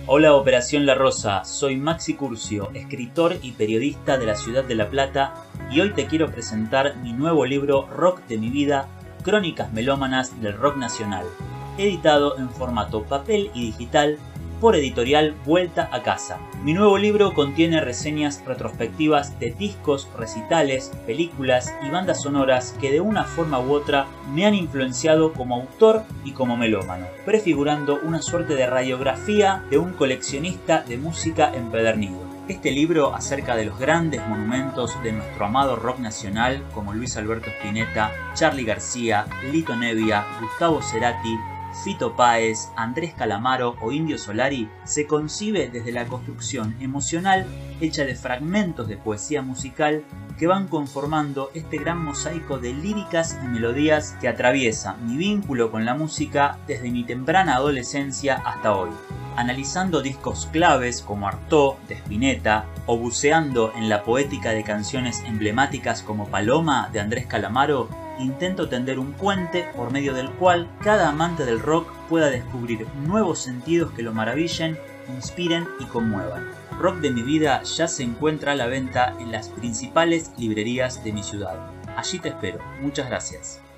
Hola Operación La Rosa, soy Maxi Curcio, escritor y periodista de la ciudad de La Plata y hoy te quiero presentar mi nuevo libro Rock de mi vida, Crónicas Melómanas del Rock Nacional, editado en formato papel y digital por editorial Vuelta a Casa. Mi nuevo libro contiene reseñas retrospectivas de discos, recitales, películas y bandas sonoras que de una forma u otra me han influenciado como autor y como melómano, prefigurando una suerte de radiografía de un coleccionista de música empedernido. Este libro acerca de los grandes monumentos de nuestro amado rock nacional como Luis Alberto Spinetta, Charly García, Lito Nebbia, Gustavo Cerati, Fito Páez, Andrés Calamaro o Indio Solari se concibe desde la construcción emocional hecha de fragmentos de poesía musical que van conformando este gran mosaico de líricas y melodías que atraviesa mi vínculo con la música desde mi temprana adolescencia hasta hoy. Analizando discos claves como Artaud de Spinetta o buceando en la poética de canciones emblemáticas como Paloma de Andrés Calamaro, intento tender un puente por medio del cual cada amante del rock pueda descubrir nuevos sentidos que lo maravillen, inspiren y conmuevan. Rock de mi vida ya se encuentra a la venta en las principales librerías de mi ciudad. Allí te espero. Muchas gracias.